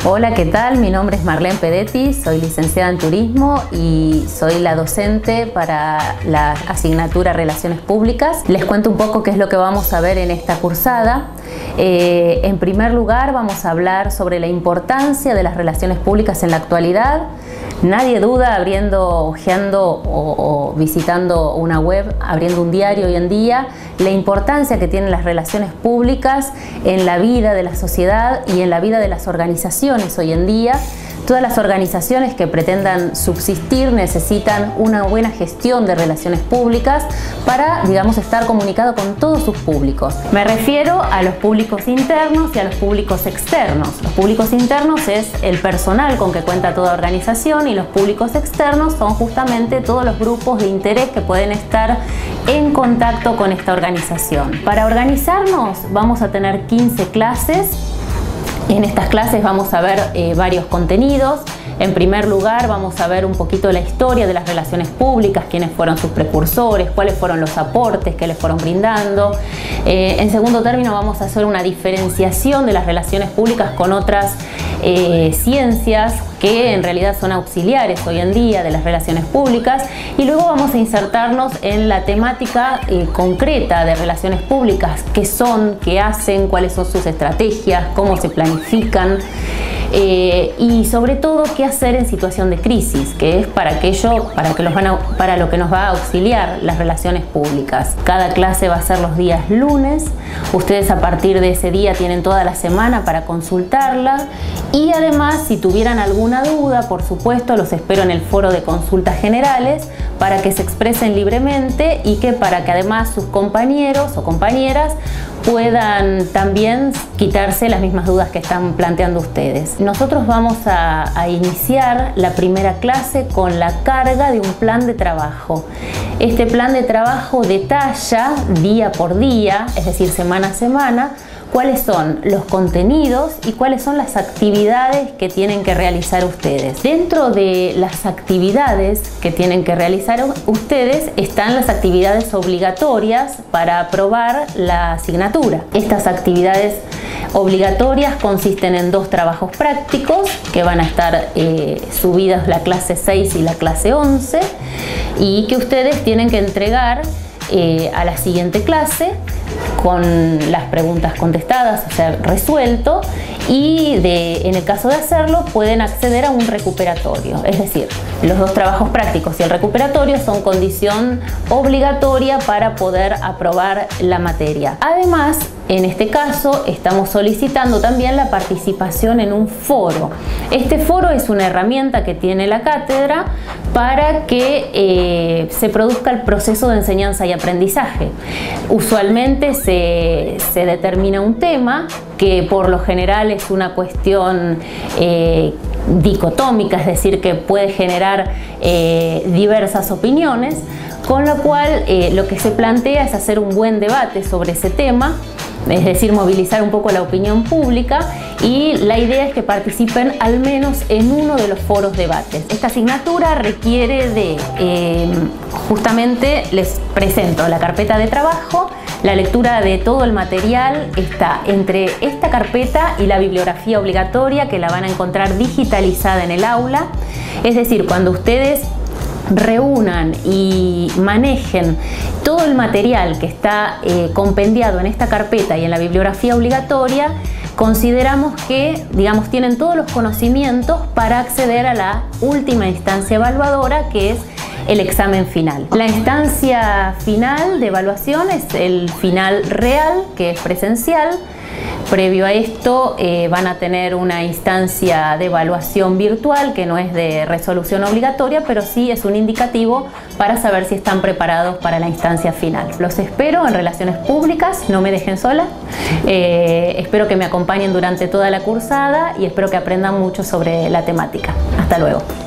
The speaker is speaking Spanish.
Hola, ¿qué tal? Mi nombre es Marlene Pedetti, soy licenciada en Turismo y soy la docente para la asignatura Relaciones Públicas. Les cuento un poco qué es lo que vamos a ver en esta cursada. En primer lugar, vamos a hablar sobre la importancia de las relaciones públicas en la actualidad. Nadie duda, hojeando o visitando una web, abriendo un diario hoy en día, la importancia que tienen las relaciones públicas en la vida de la sociedad y en la vida de las organizaciones hoy en día. Todas las organizaciones que pretendan subsistir necesitan una buena gestión de relaciones públicas para, estar comunicado con todos sus públicos. Me refiero a los públicos internos y a los públicos externos. Los públicos internos es el personal con que cuenta toda organización y los públicos externos son justamente todos los grupos de interés que pueden estar en contacto con esta organización. Para organizarnos vamos a tener 15 clases. En estas clases vamos a ver varios contenidos. En primer lugar vamos a ver un poquito la historia de las relaciones públicas, quiénes fueron sus precursores, cuáles fueron los aportes que les fueron brindando. En segundo término vamos a hacer una diferenciación de las relaciones públicas con otras ciencias que en realidad son auxiliares hoy en día de las relaciones públicas, y luego vamos a insertarnos en la temática concreta de relaciones públicas, qué son, qué hacen, cuáles son sus estrategias, cómo se planifican y sobre todo qué hacer en situación de crisis, que es para lo que nos va a auxiliar las relaciones públicas. Cada clase va a ser los días lunes. Ustedes a partir de ese día tienen toda la semana para consultarla, y además si tuvieran alguna duda, por supuesto, los espero en el foro de consultas generales para que se expresen libremente y para que además sus compañeros o compañeras puedan también quitarse las mismas dudas que están planteando ustedes. Nosotros vamos a iniciar la primera clase con la carga de un plan de trabajo. Este plan de trabajo detalla día por día, es decir, semana a semana, cuáles son los contenidos y cuáles son las actividades que tienen que realizar ustedes. Dentro de las actividades que tienen que realizar ustedes están las actividades obligatorias para aprobar la asignatura. Estas actividades obligatorias consisten en 2 trabajos prácticos que van a estar subidos la clase 6 y la clase 11 y que ustedes tienen que entregar a la siguiente clase con las preguntas contestadas, o sea, resuelto, y en el caso de hacerlo pueden acceder a un recuperatorio. Es decir, los 2 trabajos prácticos y el recuperatorio son condición obligatoria para poder aprobar la materia. Además, en este caso estamos solicitando también la participación en un foro. Este foro es una herramienta que tiene la cátedra para que se produzca el proceso de enseñanza y aprendizaje. Usualmente se determina un tema que por lo general es una cuestión dicotómica, es decir, que puede generar diversas opiniones, con lo cual lo que se plantea es hacer un buen debate sobre ese tema, es decir, movilizar un poco la opinión pública, y la idea es que participen al menos en uno de los foros debates. Esta asignatura requiere de, justamente les presento la carpeta de trabajo. La lectura de todo el material está entre esta carpeta y la bibliografía obligatoria, que la van a encontrar digitalizada en el aula. Es decir, cuando ustedes reúnan y manejen todo el material que está compendiado en esta carpeta y en la bibliografía obligatoria, consideramos que, tienen todos los conocimientos para acceder a la última instancia evaluadora, que es el examen final. La instancia final de evaluación es el final real, que es presencial. Previo a esto van a tener una instancia de evaluación virtual que no es de resolución obligatoria, pero sí es un indicativo para saber si están preparados para la instancia final. Los espero en Relaciones Públicas, no me dejen sola. Espero que me acompañen durante toda la cursada y espero que aprendan mucho sobre la temática. Hasta luego.